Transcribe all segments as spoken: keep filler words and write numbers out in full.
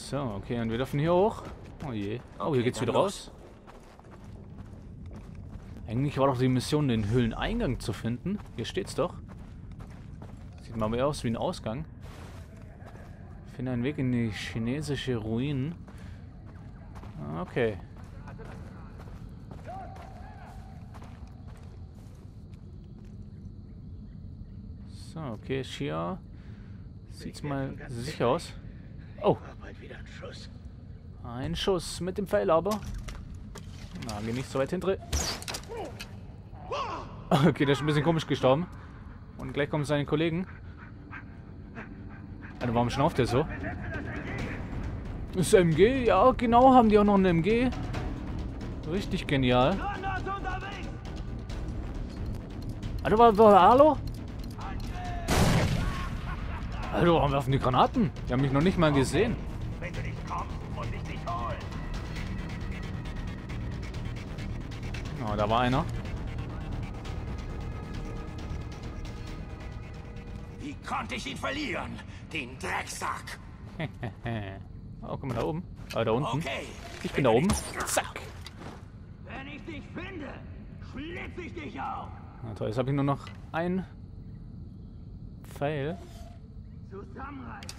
So, okay, und wir dürfen hier hoch. Oh je. Oh, hier geht's wieder raus. Eigentlich war doch die Mission, den Höhleneingang zu finden. Hier steht's doch. Sieht mal mehr aus wie ein Ausgang. Finde einen Weg in die chinesische Ruinen. Okay. So, okay, hier sieht's mal sicher aus. Oh. Ein Schuss mit dem Pfeil aber. Na, geh nicht so weit hinter. Okay, der ist ein bisschen komisch gestorben. Und gleich kommen seine Kollegen. Alter, warum schnauft der so? Das M G? Ja, genau, haben die auch noch ein M G. Richtig genial. Alter, war, war, hallo? Alter, warum werfen die Granaten? Die haben mich noch nicht mal gesehen. Oh, da war einer. Wie konnte ich ihn verlieren? Den Drecksack. Oh, guck mal da oben. Ah, da unten. Okay. Ich bin da oben. Zack. Wenn ich dich finde, schlitz ich dich auf. Na toll, jetzt habe ich nur noch ein Pfeil. Zusammenreißen.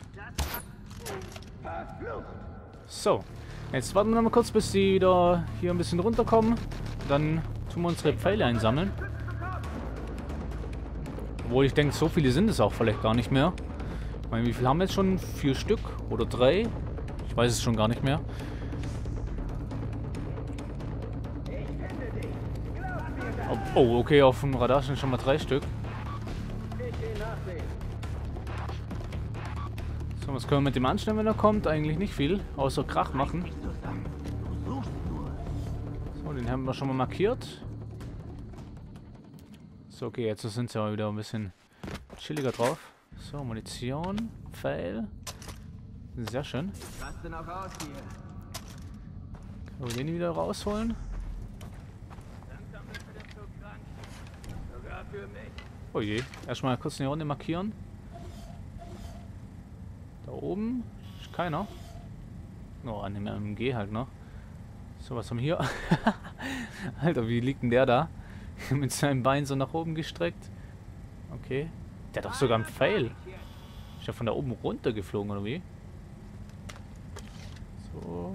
Verflucht. So. Jetzt warten wir noch mal kurz, bis die wieder hier ein bisschen runterkommen. Dann tun wir unsere Pfeile einsammeln. Obwohl ich denke, so viele sind es auch vielleicht gar nicht mehr. Ich meine, wie viel haben wir jetzt schon? Vier Stück oder drei? Ich weiß es schon gar nicht mehr. Oh, oh, okay, auf dem Radar sind schon mal drei Stück. So, was können wir mit dem anstellen, wenn er kommt? Eigentlich nicht viel, außer Krach machen. So, den haben wir schon mal markiert. So, okay, jetzt sind sie aber wieder ein bisschen chilliger drauf. So, Munition, Pfeil. Sehr schön. Können wir den wieder rausholen? Oh je, erstmal kurz eine Runde markieren. Da oben ist keiner. Oh, an dem M G halt noch. So, was haben wir hier? Alter, wie liegt denn der da? Mit seinem Bein so nach oben gestreckt. Okay. Der hat doch sogar einen Pfeil. Ist ja von da oben runter geflogen, oder wie? So.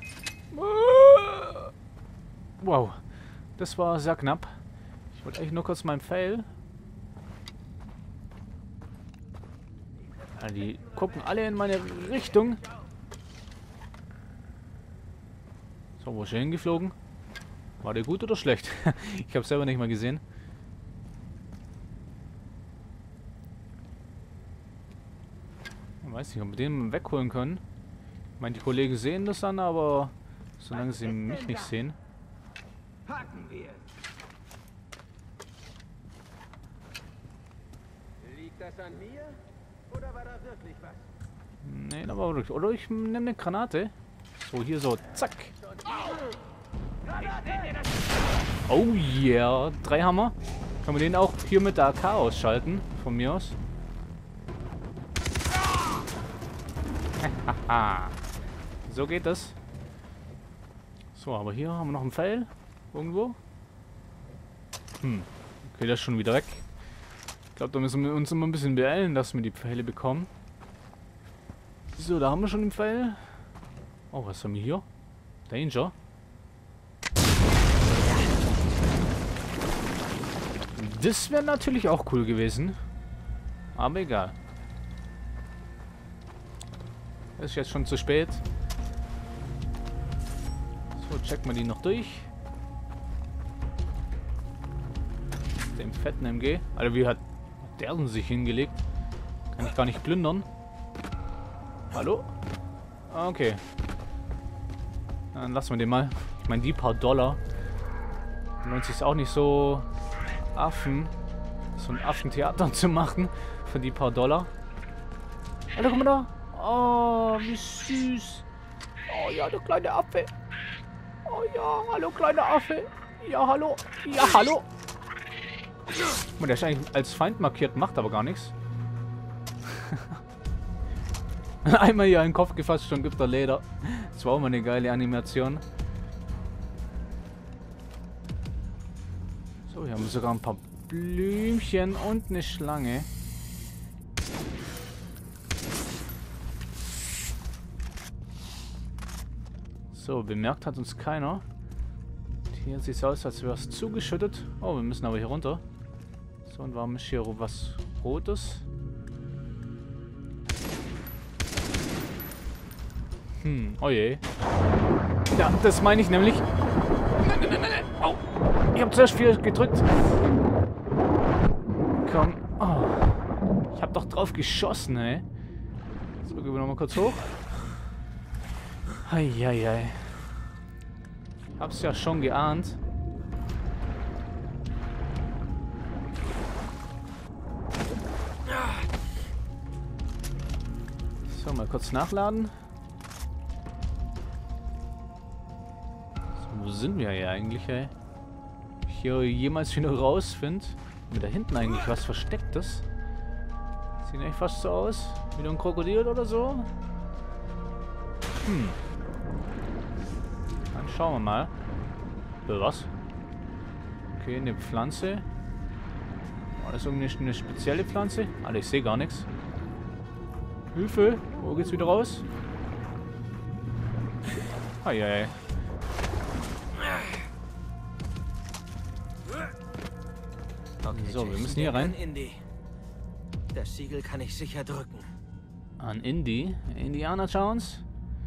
Wow. Das war sehr knapp. Ich wollte eigentlich nur kurz meinen Pfeil. Ja, die gucken alle in meine Richtung. So, wo ist er hingeflogen? War der gut oder schlecht? Ich habe selber nicht mal gesehen. Ich weiß nicht, ob wir den wegholen können. Ich meine, die Kollegen sehen das dann, aber solange sie mich nicht sehen. Packen wir. Liegt das an mir? Oder war da wirklich was? Nee, da war wirklich. Oder ich nehme eine Granate. So, hier so. Zack. Oh yeah. Drei Hammer. Können wir den auch hier mit der A K ausschalten? Von mir aus. So geht das. So, aber hier haben wir noch einen Pfeil. Irgendwo. Hm. Okay, der ist schon wieder weg. Ich glaube, da müssen wir uns immer ein bisschen beeilen, dass wir die Pfeile bekommen. So, da haben wir schon den Pfeil. Oh, was haben wir hier? Danger. Das wäre natürlich auch cool gewesen. Aber egal. Es ist jetzt schon zu spät. So, checken wir die noch durch. Den fetten M G. Alter, wie hat der denn sich hingelegt? Kann ich gar nicht plündern. Hallo? Ah, okay. Dann lassen wir den mal. Ich meine, die paar Dollar. Lohnt sich auch nicht so Affen. So ein Affentheater zu machen. Für die paar Dollar. Alter, guck mal da. Oh, wie süß. Oh ja, der kleine Affe. Oh ja, hallo kleiner Affe. Ja, hallo. Ja, hallo. Der ist eigentlich als Feind markiert, macht aber gar nichts. Einmal hier einen Kopf gefasst, schon gibt er Leder. Das war auch mal eine geile Animation. So, hier haben wir sogar ein paar Blümchen und eine Schlange. So, bemerkt hat uns keiner. Hier sieht es aus, als wäre es zugeschüttet. Oh, wir müssen aber hier runter. So, und warum ist hier was Rotes? Hm, oh je. Ja, das meine ich nämlich. Nein, nein, nein, nein. Oh, ich habe zuerst viel gedrückt. Komm. Oh. Ich habe doch drauf geschossen, ey. So, gehen wir nochmal kurz hoch. Eieiei. Hab's ja schon geahnt. So, mal kurz nachladen. So, wo sind wir hier eigentlich, ey? Ob ich hier jemals wieder rausfinde? Mit da hinten eigentlich was Verstecktes. Sieht eigentlich fast so aus. Wieder ein Krokodil oder so. Hm. Dann schauen wir mal. Äh, was? Okay, eine Pflanze. War das irgendwie eine spezielle Pflanze? Alter, ich sehe gar nichts. Hilfe! Wo geht's wieder raus? Eieiei. Okay, So, wir Jason, müssen hier rein. denk an Indy. Das Siegel kann ich sicher drücken. An Indy? Indiana Jones?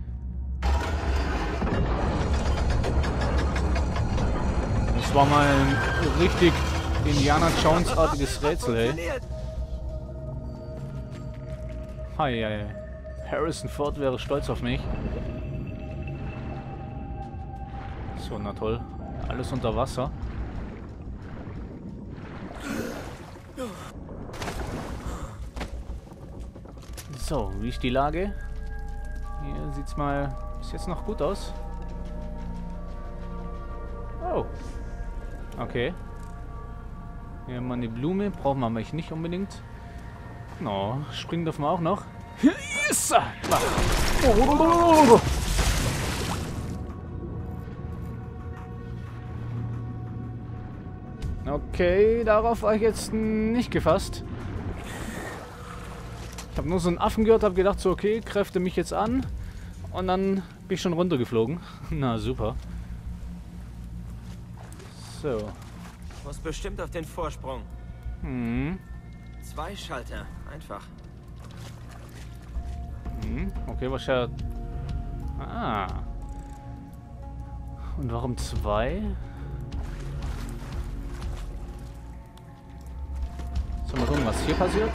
Das war mal ein richtig Indiana Jones-artiges Rätsel, ey. Hi, hi. Harrison Ford wäre stolz auf mich. So, na toll. Alles unter Wasser. So, wie ist die Lage? Hier sieht's mal bis jetzt noch gut aus. Oh. Okay. Hier haben wir eine Blume. Brauchen wir aber nicht unbedingt. No, springen dürfen wir auch noch. Yes! Okay, darauf war ich jetzt nicht gefasst. Ich habe nur so einen Affen gehört, habe gedacht so, okay, kräfte mich jetzt an. Und dann bin ich schon runtergeflogen. Na, super. So. Muss bestimmt auf den Vorsprung. Hm. Zwei Schalter. Einfach. Hm. Okay, was ja... Ah. Und warum zwei? So, mal gucken, was hier passiert.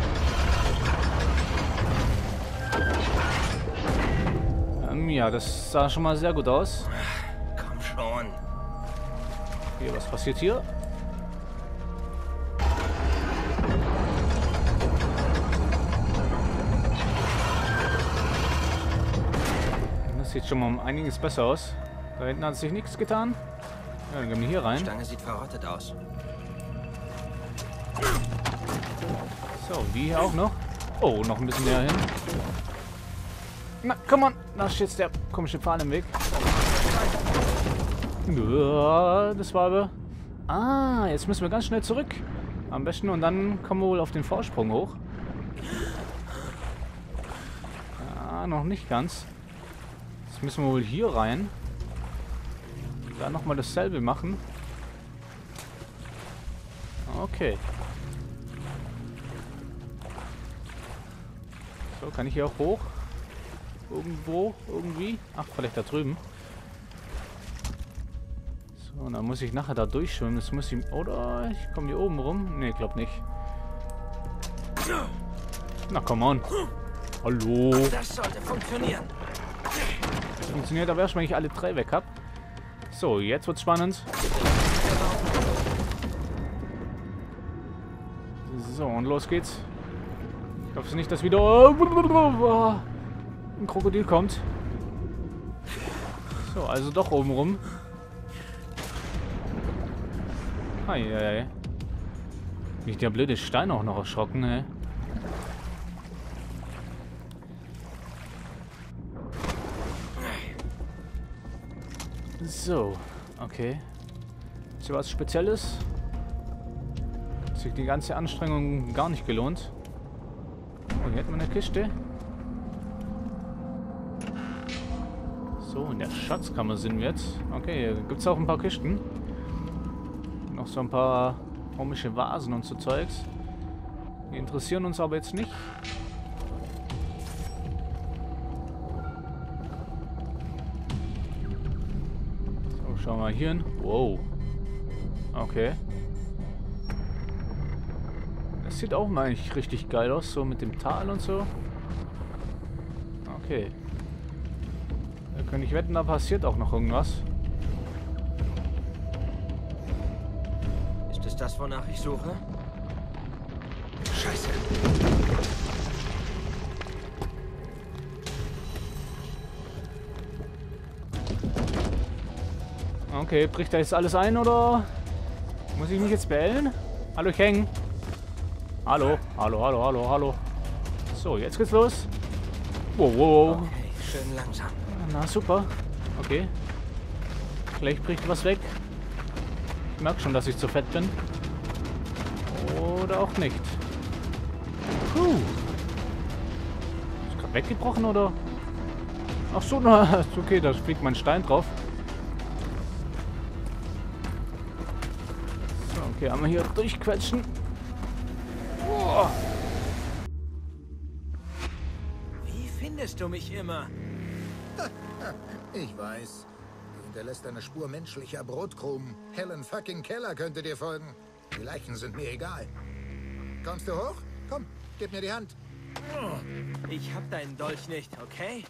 Ähm, ja, das sah schon mal sehr gut aus. Komm schon. Okay, was passiert hier? Das sieht schon mal um einiges besser aus. Da hinten hat sich nichts getan. Ja, dann gehen wir hier Die rein. Stange sieht verrottet aus. So, die hier auch noch. Oh, noch ein bisschen näher hin. Na, komm on. Da ist jetzt der komische Pfahl im Weg. Ja, das war aber... Ah, jetzt müssen wir ganz schnell zurück. Am besten. Und dann kommen wir wohl auf den Vorsprung hoch. Ja, noch nicht ganz. Jetzt müssen wir wohl hier rein. Dann nochmal dasselbe machen. Okay. So, kann ich hier auch hoch? Irgendwo? Irgendwie? Ach, vielleicht da drüben. So, und dann muss ich nachher da durchschwimmen. Das muss ich... Oder ich komme hier oben rum? Ne, glaub nicht. Na, come on. Hallo. Das sollte funktionieren. Das funktioniert aber erst, wenn ich alle drei weg habe. So, jetzt wird's spannend. So, und los geht's. Ich hoffe nicht, dass wieder ein Krokodil kommt. So, also doch oben rum. Eieiei. Mich der blöde Stein auch noch erschrocken, ey. So, okay. Ist hier was Spezielles? Hat sich die ganze Anstrengung gar nicht gelohnt. Oh, hier hat man eine Kiste. So, in der Schatzkammer sind wir jetzt. Okay, hier gibt es auch ein paar Kisten. Noch so ein paar komische Vasen und so Zeugs. Die interessieren uns aber jetzt nicht. So, schauen wir mal hier hin. Wow. Okay. Das sieht auch mal eigentlich richtig geil aus, so mit dem Tal und so. Okay. Da kann ich wetten, da passiert auch noch irgendwas. Ist es das, wonach ich suche? Scheiße. Okay, bricht da jetzt alles ein oder muss ich mich jetzt beeilen? Hallo, ich hänge. Hallo, hallo, hallo, hallo, hallo. So, jetzt geht's los. Wow, wow. Okay, schön langsam. Na, super. Okay. Vielleicht bricht was weg. Ich merke schon, dass ich zu fett bin. Oder auch nicht. Puh. Ist gerade weggebrochen, oder? Ach so, na, ist okay, da fliegt mein Stein drauf. So, okay, einmal hier durchquetschen. Oh. Wie findest du mich immer? Ich weiß. Du hinterlässt eine Spur menschlicher Brotkrumen. Helen fucking Keller könnte dir folgen. Die Leichen sind mir egal. Kommst du hoch? Komm, gib mir die Hand. Ich hab deinen Dolch nicht, okay?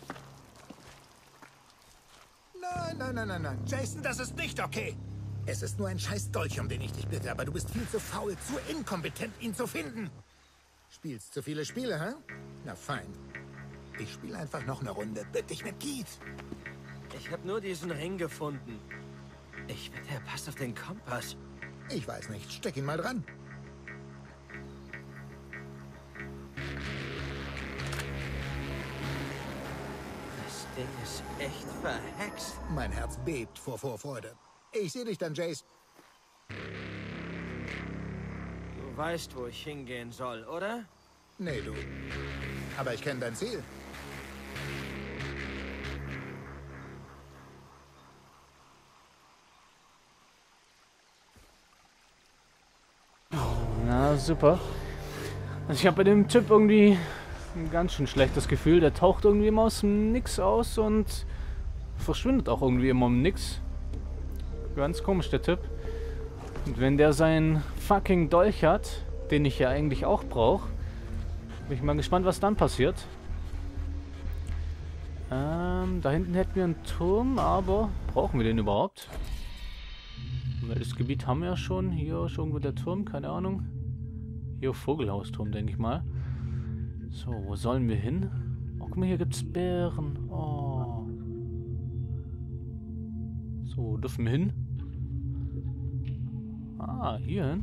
Nein, nein, nein, nein, nein. Jason, das ist nicht okay. Es ist nur ein scheiß Dolch, um den ich dich bitte, aber du bist viel zu faul, zu inkompetent, ihn zu finden. Spielst zu viele Spiele, hä? Na fein. Ich spiele einfach noch eine Runde. Bitte dich mit Keith. Ich hab nur diesen Ring gefunden. Ich wette, er passt auf den Kompass. Ich weiß nicht. Steck ihn mal dran. Das Ding ist echt verhext. Mein Herz bebt vor Vorfreude. Ich sehe dich dann, Jace. Du weißt, wo ich hingehen soll, oder? Nee, du. Aber ich kenne dein Ziel. Na, super. Also ich habe bei dem Typ irgendwie ein ganz schön schlechtes Gefühl. Der taucht irgendwie immer aus dem Nix aus und verschwindet auch irgendwie immer im Nix. Ganz komisch, der Typ. Und wenn der seinen fucking Dolch hat, den ich ja eigentlich auch brauche, bin ich mal gespannt, was dann passiert. Ähm, da hinten hätten wir einen Turm, aber brauchen wir den überhaupt? Weil das Gebiet haben wir ja schon. Hier ist irgendwo der Turm, keine Ahnung. Hier Vogelhausturm, denke ich mal. So, wo sollen wir hin? Oh, guck mal, hier gibt es Bären. Oh. So, wo dürfen wir hin? Ah, hier hin.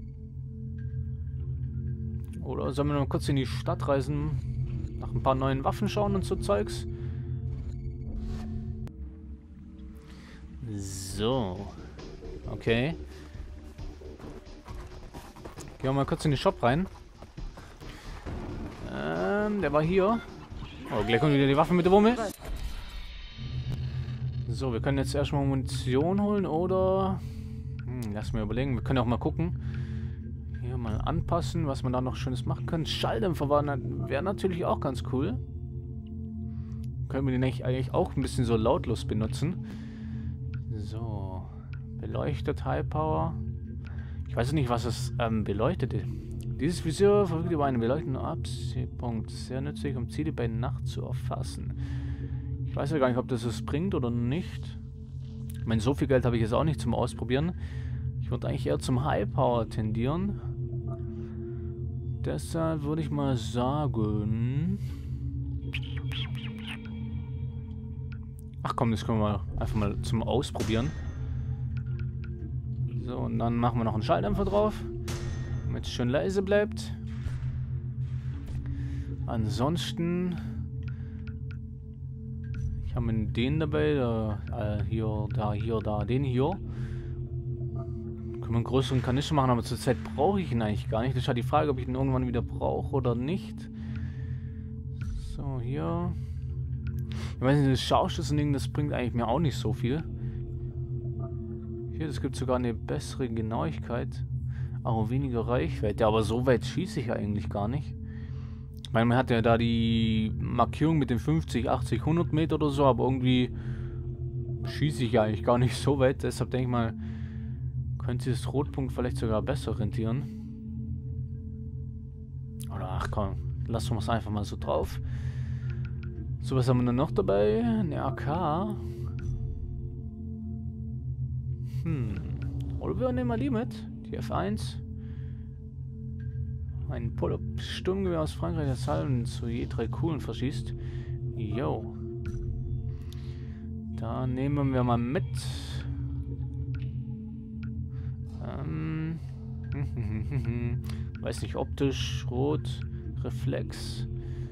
Oder sollen wir noch kurz in die Stadt reisen? Nach ein paar neuen Waffen schauen und so Zeugs? So. Okay. Gehen wir mal kurz in den Shop rein. Ähm, der war hier. Oh, gleich kommt wieder die Waffe mit der Wumme. So, wir können jetzt erstmal Munition holen oder... Hm, lass mir überlegen. Wir können auch mal gucken. Hier mal anpassen, was man da noch Schönes machen kann. Schalldämpfer wäre natürlich auch ganz cool. Können wir den eigentlich auch ein bisschen so lautlos benutzen. So. Beleuchtet High Power. Ich weiß nicht, was es ähm, beleuchtet. Dieses Visier verfügt über einen beleuchtenden Absehpunkt. Sehr nützlich, um Ziele bei Nacht zu erfassen. Ich weiß ja gar nicht, ob das es bringt oder nicht. Ich meine, so viel Geld habe ich jetzt auch nicht zum Ausprobieren. Ich würde eigentlich eher zum High Power tendieren. Deshalb würde ich mal sagen... Ach komm, das können wir einfach mal zum Ausprobieren. So, und dann machen wir noch einen Schalldämpfer drauf, damit es schön leise bleibt. Ansonsten... Ich haben wir den dabei, da, äh, hier, da, hier, da, den hier. Können wir einen größeren Kanister machen, aber zurzeit brauche ich ihn eigentlich gar nicht. Das ist halt die Frage, ob ich ihn irgendwann wieder brauche oder nicht. So, hier. Ich weiß nicht, das Scharfschützen-Ding, das bringt eigentlich mir auch nicht so viel. Hier, das gibt sogar eine bessere Genauigkeit. Aber weniger Reichweite. Aber so weit schieße ich eigentlich gar nicht. Ich meine, man hat ja da die Markierung mit den fünfzig, achtzig, hundert Meter oder so, aber irgendwie schieße ich ja eigentlich gar nicht so weit. Deshalb denke ich mal, könnte das Rotpunkt vielleicht sogar besser rentieren. Oder ach komm, lassen wir es einfach mal so drauf. So, was haben wir denn noch dabei? Eine A K. Hm. Oder wir nehmen mal die mit. Die F eins. Ein Pull-Up-Sturmgewehr aus Frankreich, das Salven zu je drei Kugeln verschießt. Yo. Da nehmen wir mal mit. Ähm. Weiß nicht, optisch, rot, Reflex.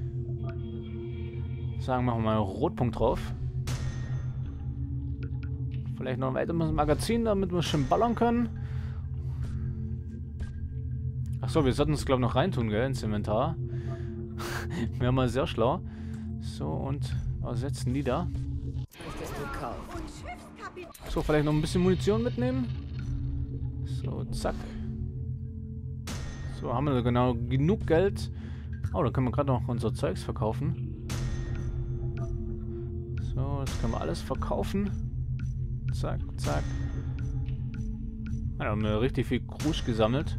Sagen wir mal Rotpunkt drauf. Vielleicht noch ein weiteres Magazin, damit wir schön ballern können. Achso, wir sollten es glaube ich noch reintun, gell, ins Inventar. Wäre mal sehr schlau. So, und ersetzen die da. So, vielleicht noch ein bisschen Munition mitnehmen. So, zack. So, haben wir genau genug Geld. Oh, da können wir gerade noch unser Zeugs verkaufen. So, das können wir alles verkaufen. Zack, zack. Da haben wir richtig viel Krusch gesammelt.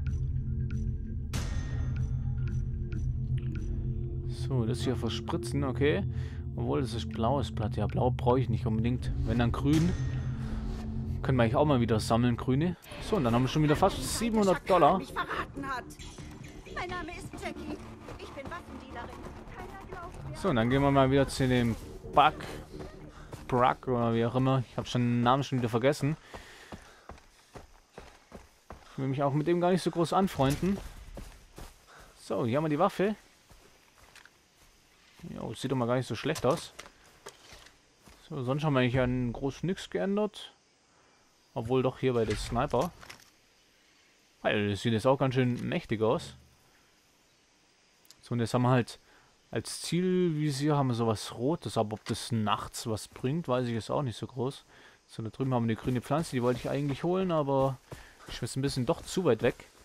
So, das hier verspritzen, okay. Obwohl, das ist blaues Blatt. Ja, blau brauche ich nicht unbedingt. Wenn dann grün. Können wir eigentlich auch mal wieder sammeln, grüne. So, und dann haben wir schon wieder fast siebenhundert Dollar. Mich verraten hat. Mein Name ist Jackie. Ich bin Waffendealerin. Keiner glaubt mir. So, und dann gehen wir mal wieder zu dem Buck. Bruck oder wie auch immer. Ich habe schon den Namen schon wieder vergessen. Ich will mich auch mit dem gar nicht so groß anfreunden. So, hier haben wir die Waffe. Jo, sieht doch mal gar nicht so schlecht aus. So, sonst haben wir eigentlich an groß nichts geändert. Obwohl doch hier bei der Sniper. Also, das sieht jetzt auch ganz schön mächtig aus. So, und jetzt haben wir halt als Zielvisier haben wir sowas Rotes, aber ob das nachts was bringt, weiß ich jetzt auch nicht so groß. So, da drüben haben wir die grüne Pflanze, die wollte ich eigentlich holen, aber ich ist ein bisschen doch zu weit weg.